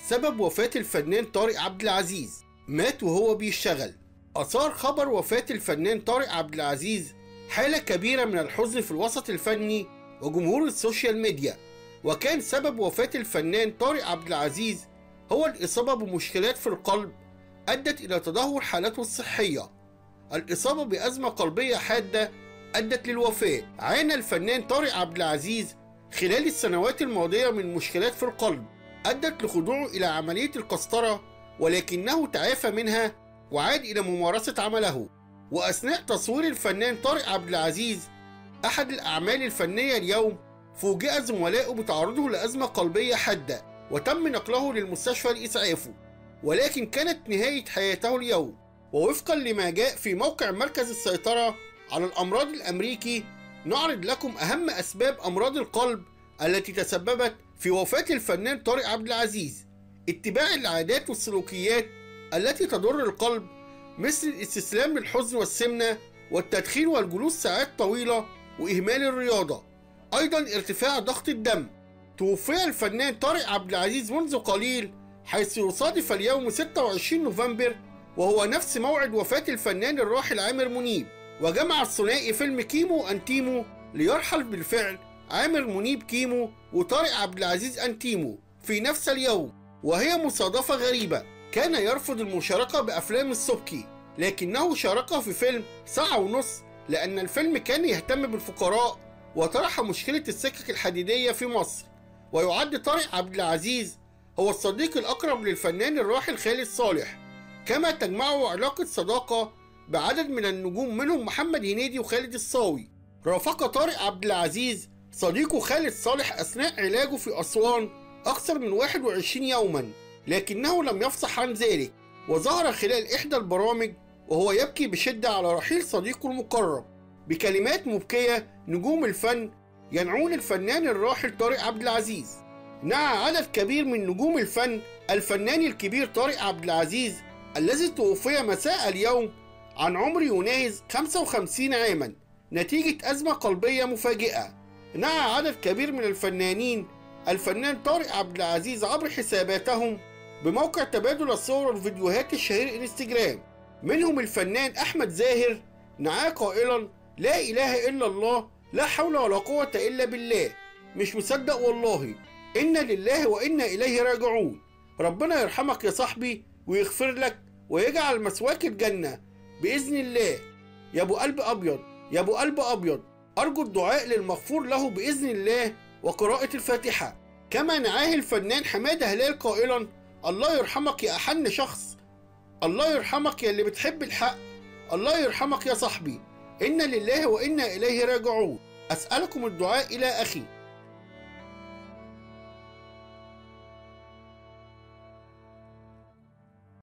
سبب وفاة الفنان طارق عبد العزيز. مات وهو بيشتغل. أثار خبر وفاة الفنان طارق عبد العزيز حالة كبيرة من الحزن في الوسط الفني وجمهور السوشيال ميديا. وكان سبب وفاة الفنان طارق عبد العزيز هو الإصابة بمشكلات في القلب أدت إلى تدهور حالته الصحية. الإصابة بأزمة قلبية حادة أدت للوفاة. عانى الفنان طارق عبد العزيز خلال السنوات الماضية من مشكلات في القلب أدت لخضوعه إلى عملية القسطرة، ولكنه تعافى منها وعاد إلى ممارسة عمله. وأثناء تصوير الفنان طارق عبد العزيز أحد الأعمال الفنية اليوم، فوجئ زملائه بتعرضه لأزمة قلبية حادة وتم نقله للمستشفى لإسعافه، ولكن كانت نهاية حياته اليوم. ووفقا لما جاء في موقع مركز السيطرة على الأمراض الأمريكي، نعرض لكم أهم أسباب أمراض القلب التي تسببت في وفاة الفنان طارق عبد العزيز. اتباع العادات والسلوكيات التي تضر القلب مثل الاستسلام للحزن والسمنة والتدخين والجلوس ساعات طويلة وإهمال الرياضة. أيضا ارتفاع ضغط الدم. توفي الفنان طارق عبد العزيز منذ قليل، حيث يصادف اليوم 26 نوفمبر وهو نفس موعد وفاة الفنان الراحل عامر منيب. وجمع الثنائي فيلم كيمو أنتيمو ليرحل بالفعل عامر منيب كيمو وطارق عبد العزيز أنتيمو في نفس اليوم. وهي مصادفة غريبة، كان يرفض المشاركة بأفلام السبكي لكنه شارك في فيلم ساعة ونص لأن الفيلم كان يهتم بالفقراء وطرح مشكلة السكك الحديدية في مصر. ويعد طارق عبد العزيز هو الصديق الأقرب للفنان الراحل خالد صالح، كما تجمعه علاقة صداقة بعدد من النجوم منهم محمد هنيدي وخالد الصاوي. رافق طارق عبد العزيز صديقه خالد صالح أثناء علاجه في أسوان أكثر من 21 يوما، لكنه لم يفصح عن ذلك. وظهر خلال إحدى البرامج وهو يبكي بشدة على رحيل صديقه المقرب. بكلمات مبكية نجوم الفن ينعون الفنان الراحل طارق عبد العزيز. نعى عدد كبير من نجوم الفن الفنان الكبير طارق عبد العزيز الذي توفي مساء اليوم عن عمر يناهز 55 عاما نتيجة أزمة قلبية مفاجئة. نعى عدد كبير من الفنانين الفنان طارق عبد العزيز عبر حساباتهم بموقع تبادل الصور والفيديوهات الشهير انستجرام. منهم الفنان أحمد زاهر نعاه قائلا: لا إله إلا الله، لا حول ولا قوة إلا بالله، مش مصدق والله، إنا لله وإنا إليه راجعون. ربنا يرحمك يا صاحبي ويغفر لك ويجعل مسواك الجنة بإذن الله يا أبو قلب أبيض، يا أبو قلب أبيض. أرجو الدعاء للمغفور له بإذن الله وقراءة الفاتحة. كما نعاه الفنان حمادة هلال قائلا: الله يرحمك يا أحن شخص، الله يرحمك يا اللي بتحب الحق، الله يرحمك يا صاحبي، إنا لله وإنا إليه راجعون. أسألكم الدعاء إلى أخي.